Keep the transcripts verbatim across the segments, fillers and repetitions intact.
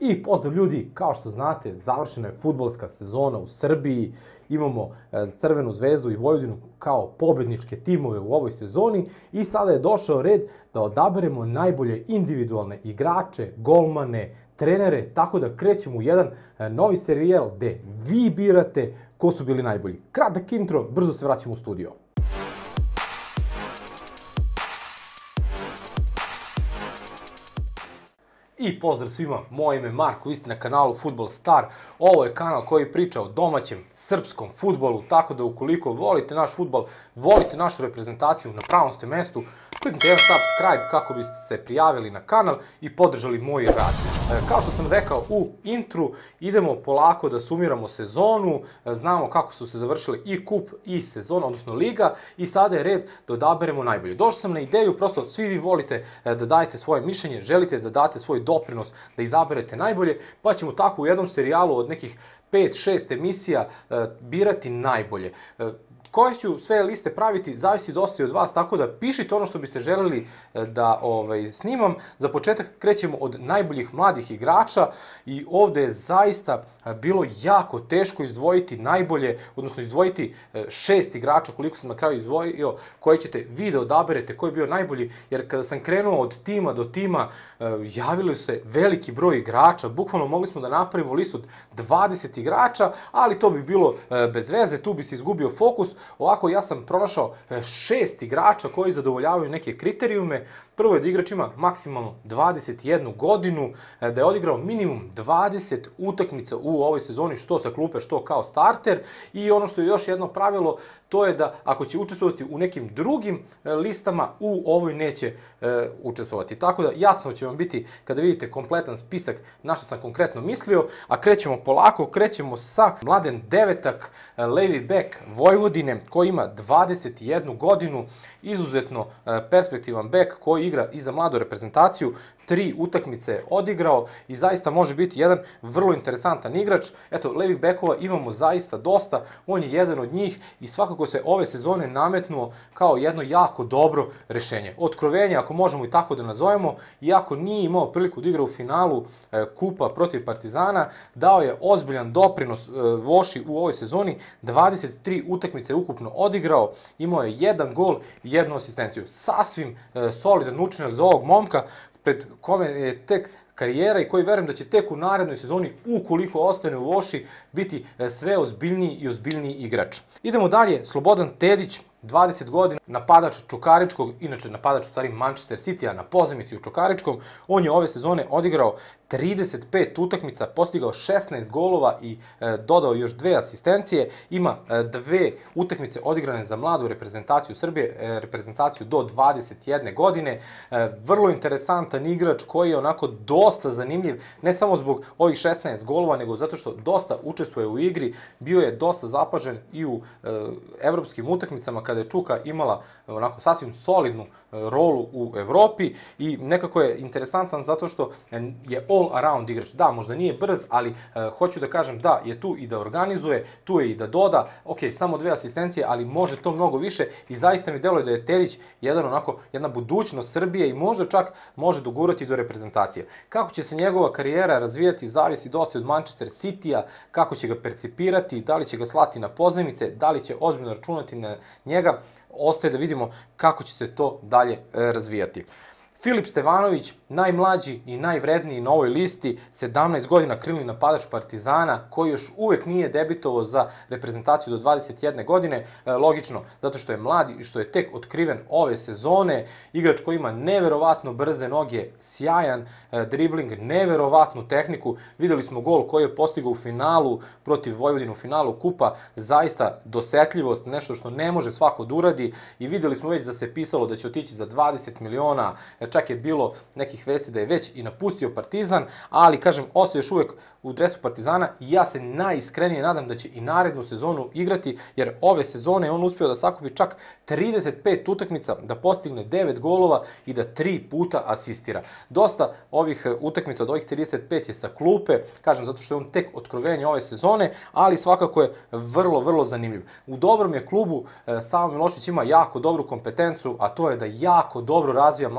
I pozdrav ljudi, kao što znate, završena je fudbalska sezona u Srbiji, imamo Crvenu zvezdu i Vojvodinu kao pobedničke timove u ovoj sezoni i sada je došao red da odaberemo najbolje individualne igrače, golmane, trenere, tako da krećemo u jedan novi serijal gde vi birate ko su bili najbolji. Kratak intro, brzo se vraćamo u studio. I pozdrav svima, moje ime je Marko, vi ste na kanalu Fudbal Star. Ovo je kanal koji priča o domaćem srpskom fudbalu, tako da ukoliko volite naš fudbal, volite našu reprezentaciju, na pravom ste mestu. Kliknite jedan subscribe kako biste se prijavili na kanal i podržali moj rad. Kao što sam rekao u intru, idemo polako da sumiramo sezonu, znamo kako su se završili i kup i sezona, odnosno liga, i sada je red da odaberemo najbolje. Došao sam na ideju, prosto svi vi volite da dajete svoje mišljenje, želite da date svoj doprinos, da izaberete najbolje, pa ćemo tako u jednom serijalu od nekih pet šest emisija birati najbolje. Koje ću sve liste praviti, zavisi dosta i od vas, tako da pišite ono što biste želeli da ovaj, snimam. Za početak krećemo od najboljih mladih igrača i ovde je zaista bilo jako teško izdvojiti najbolje, odnosno izdvojiti šest igrača, koliko sam na kraju izdvojio, koje ćete vi da odaberete, koji je bio najbolji, jer kada sam krenuo od tima do tima, javili su se veliki broj igrača, bukvalno mogli smo da napravimo listu od dvadeset igrača, ali to bi bilo bez veze, tu bi se izgubio fokus. Ovako, ja sam pronašao šest igrača koji zadovoljavaju neke kriterijume. Prvo je da igrač ima maksimalno dvadeset jednu godinu, da je odigrao minimum dvadeset utakmica u ovoj sezoni, što sa klupe, što kao starter. I ono što je još jedno pravilo, to je da ako će učestvovati u nekim drugim listama, u ovoj neće e, učestvovati. Tako da jasno će vam biti kada vidite kompletan spisak na što sam konkretno mislio, a krećemo polako, krećemo sa Mladen Devetak, levi bek Vojvodine, koji ima dvadeset jednu godinu, izuzetno perspektivan bek koji igra i za mladu reprezentaciju, tri utakmice je odigrao i zaista može biti jedan vrlo interesantan igrač. Eto, levih bekova imamo zaista dosta, on je jedan od njih i svakako se ove sezone nametnuo kao jedno jako dobro rešenje. Otkrovenje, ako možemo i tako da nazovemo, iako nije imao priliku da igra u finalu kupa protiv Partizana, dao je ozbiljan doprinos Voši u ovoj sezoni, dvadeset tri utakmice ukupno odigrao, imao je jedan gol i jednu asistenciju. Sasvim solidan učinak za ovog momka, pred kome je tek karijera i koji verujem da će tek u narednoj sezoni, ukoliko ostane u Voši, biti sve ozbiljniji i ozbiljniji igrač. Idemo dalje, Slobodan Tedić, dvadeset godina, napadač Čukaričkog, inače napadač u stvari Manchester City-a na pozemici u Čukaričkom. On je ove sezone odigrao trideset pet utakmica, postigao šesnaest golova i e, dodao još dve asistencije. Ima e, dve utakmice odigrane za mladu reprezentaciju Srbije, e, reprezentaciju do dvadeset jedne godine. E, vrlo interesantan igrač koji je onako dosta zanimljiv, ne samo zbog ovih šesnaest golova, nego zato što dosta učestvuje u igri. Bio je dosta zapažen i u e, evropskim utakmicama kada je Čuka imala onako sasvim solidnu rolu u Evropi i nekako je interesantan zato što je all around igrač. Da, možda nije brz, ali uh, hoću da kažem da je tu i da organizuje, tu je i da doda, ok, samo dve asistencije, ali može to mnogo više i zaista mi deluje da je Tedić jedan onako, jedna budućnost Srbije i možda čak može dogurati do reprezentacije. Kako će se njegova karijera razvijati, zavisi dosta od Manchester City-a, kako će ga percipirati, da li će ga slati na pozemice, da li će ozbiljno računati na njega, ostaje da vidimo kako će se to dalje razvijati. Filip Stevanović, najmlađi i najvredniji na ovoj listi, sedamnaest godina, krilni napadač Partizana, koji još uvek nije debitovao za reprezentaciju do dvadeset jedne godine, e, logično, zato što je mladi i što je tek otkriven ove sezone, igrač koji ima neverovatno brze noge, sjajan e, dribling, neverovatnu tehniku, videli smo gol koji je postigao u finalu protiv Vojvodine, u finalu kupa, zaista dosetljivost, nešto što ne može svako da uradi i videli smo već da se pisalo da će otići za dvadeset miliona, čak je bilo nekih vesti da je već i napustio Partizan, ali kažem, ostaje još uvek u dresu Partizana i ja se najiskrenije nadam da će i narednu sezonu igrati, jer ove sezone on uspeo da sakupi čak trideset pet utakmica, da postigne devet golova i da tri puta asistira. Dosta ovih utakmica od ovih trideset pet je sa klupe, kažem zato što je on tek otkrovenje ove sezone, ali svakako je vrlo, vrlo zanimljiv. U dobrom je klubu, Savo Milošić ima jako dobru kompetencu, a to je da jako dobro razvija mlade igrače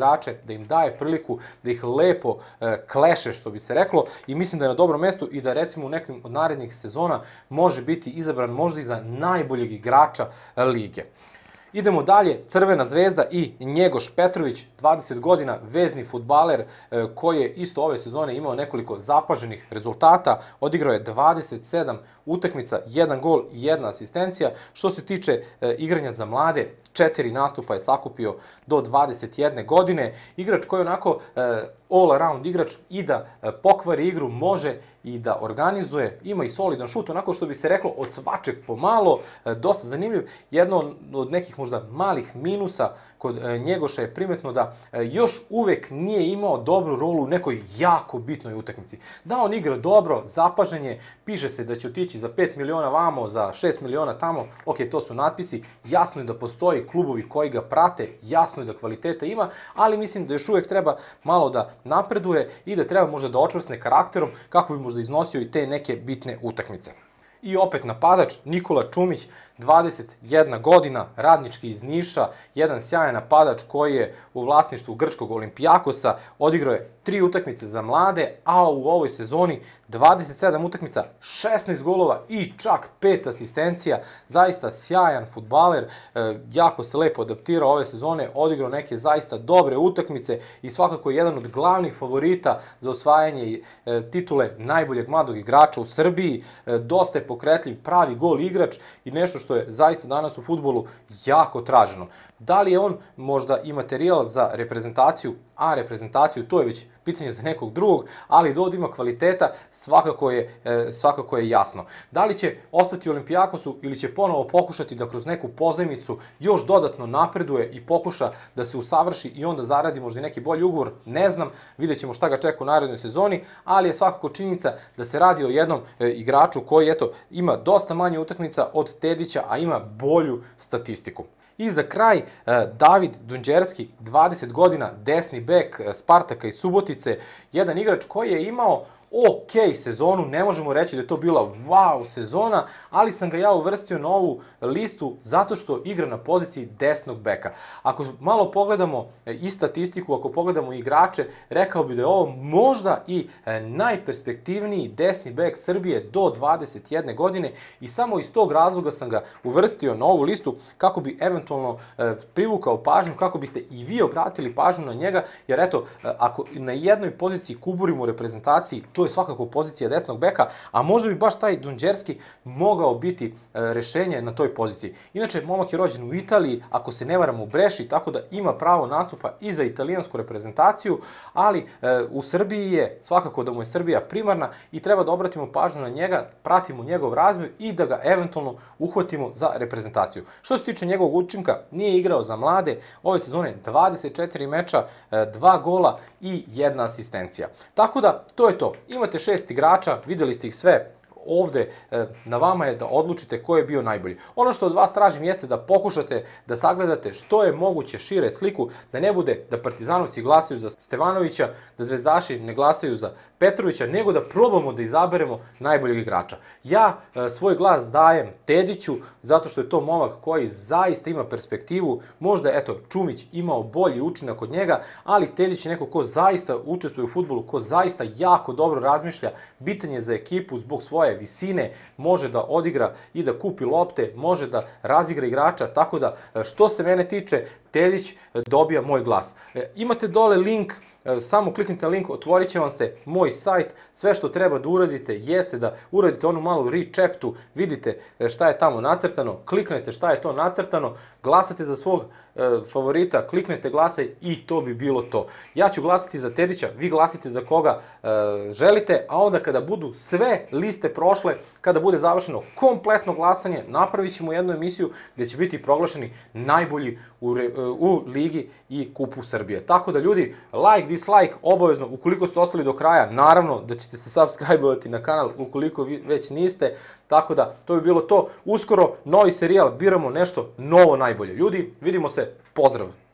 igrače, da im daje priliku da ih lepo kleše, što bi se reklo, i mislim da je na dobrom mestu i da recimo u nekim od narednih sezona može biti izabran možda i za najboljeg igrača lige. Idemo dalje, Crvena zvezda i Njegoš Petrović, dvadeset godina, vezni fudbaler koji je isto ove sezone imao nekoliko zapaženih rezultata, odigrao je dvadeset sedam utakmica, jedan gol i jedna asistencija. Što se tiče igranja za mlade, četiri nastupa je sakupio do dvadeset jedne godine. Igrač koji je onako all around igrač i da pokvari igru, može i da organizuje, ima i solidan šut, onako što bi se reklo od svačeg pomalo, dosta zanimljiv. Jedno od nekih možda malih minusa kod Njegoša je primetno da još uvek nije imao dobru rolu u nekoj jako bitnoj utakmici. Da on igra dobro, zapažen je, piše se da će otići za pet miliona vamo, za šest miliona tamo, ok, to su natpisi, jasno je da postoji klubovi koji ga prate, jasno je da kvaliteta ima, ali mislim da još uvek treba malo da napreduje i da treba možda da očvrsne karakterom kako bi možda iznosio i te neke bitne utakmice. I opet napadač, Nikola Čumić, dvadeset jedna godina, radnički iz Niša, jedan sjajan napadač koji je u vlasništvu grčkog Olimpijakosa, odigrao je tri utakmice za mlade, a u ovoj sezoni dvadeset sedam utakmica, šesnaest golova i čak pet asistencija. Zaista sjajan fudbaler, jako se lepo adaptirao ove sezone, odigrao neke zaista dobre utakmice i svakako je jedan od glavnih favorita za osvajanje titule najboljeg mladog igrača u Srbiji. Dosta je pokretljiv, pravi gol igrač i nešto što je zaista danas u fudbalu jako traženo. Da li je on možda i materijal za reprezentaciju, a reprezentaciju to je već pitanje za nekog drugog, ali da ovdje ima kvaliteta svakako je, svakako je jasno. Da li će ostati u Olimpijakosu ili će ponovo pokušati da kroz neku pozajmicu još dodatno napreduje i pokuša da se usavrši i onda zaradi možda i neki bolji ugovor, ne znam, vidjet ćemo šta ga čeka u narednoj sezoni, ali je svakako činjenica da se radi o jednom igraču koji eto, ima dosta manje utakmica od Tedića, a ima bolju statistiku. I za kraj, David Dunđerski, dvadeset godina, desni bek Spartaka iz Subotice, jedan igrač koji je imao ok sezonu, ne možemo reći da je to bila wow sezona, ali sam ga ja uvrstio na ovu listu zato što igra na poziciji desnog beka. Ako malo pogledamo i statistiku, ako pogledamo igrače, rekao bi da je ovo možda i najperspektivniji desni bek Srbije do dvadeset jedne godine i samo iz tog razloga sam ga uvrstio na ovu listu kako bi eventualno privukao pažnju, kako biste i vi obratili pažnju na njega, jer eto, ako na jednoj poziciji kuburimo u reprezentaciji, to je svakako pozicija desnog beka, a možda bi baš taj Dunđerski mogao biti rešenje na toj poziciji. Inače, momak je rođen u Italiji, ako se ne varam u Breši, tako da ima pravo nastupa i za italijansku reprezentaciju, ali u Srbiji je svakako da mu je Srbija primarna i treba da obratimo pažnju na njega, pratimo njegov razvoj i da ga eventualno uhvatimo za reprezentaciju. Što se tiče njegovog učinka, nije igrao za mlade, ove sezone dvadeset četiri meča, dva gola i jedna asistencija. Tako da, to je to. Imate šest igrača, videli ste ih sve, ovde na vama je da odlučite ko je bio najbolji. Ono što od vas tražim jeste da pokušate da sagledate što je moguće šire sliku, da ne bude da Partizanovci glasaju za Stevanovića, da Zvezdaši ne glasaju za Petrovića, nego da probamo da izaberemo najboljeg igrača. Ja svoj glas dajem Tediću, zato što je to momak koji zaista ima perspektivu, možda eto Čumić imao bolji učinak od njega, ali Tedić je neko ko zaista učestvuje u fudbalu, ko zaista jako dobro razmišlja, bitan je za ekipu zbog svoje visine, može da odigra i da kupi lopte, može da razigra igrača, tako da što se mene tiče, Tedić dobija moj glas. Imate dole link, samo kliknite link, otvorit će vam se moj sajt, sve što treba da uradite jeste da uradite onu malu rečeptu, vidite šta je tamo nacrtano, kliknete šta je to nacrtano, glasate za svog favorita, kliknete glasaj i to bi bilo to. Ja ću glasati za Tedića, vi glasite za koga želite, a onda kada budu sve liste prošle, kada bude završeno kompletno glasanje, napravit ćemo jednu emisiju gde će biti proglašeni najbolji u, u ligi i kupu Srbije. Tako da ljudi, like, dislike, obavezno, ukoliko ste ostali do kraja, naravno da ćete se subscribe-ovati na kanal ukoliko vi već niste, tako da to bi bilo to. Uskoro novi serijal, biramo nešto novo najbolje. Ljudi, vidimo se, pozdrav!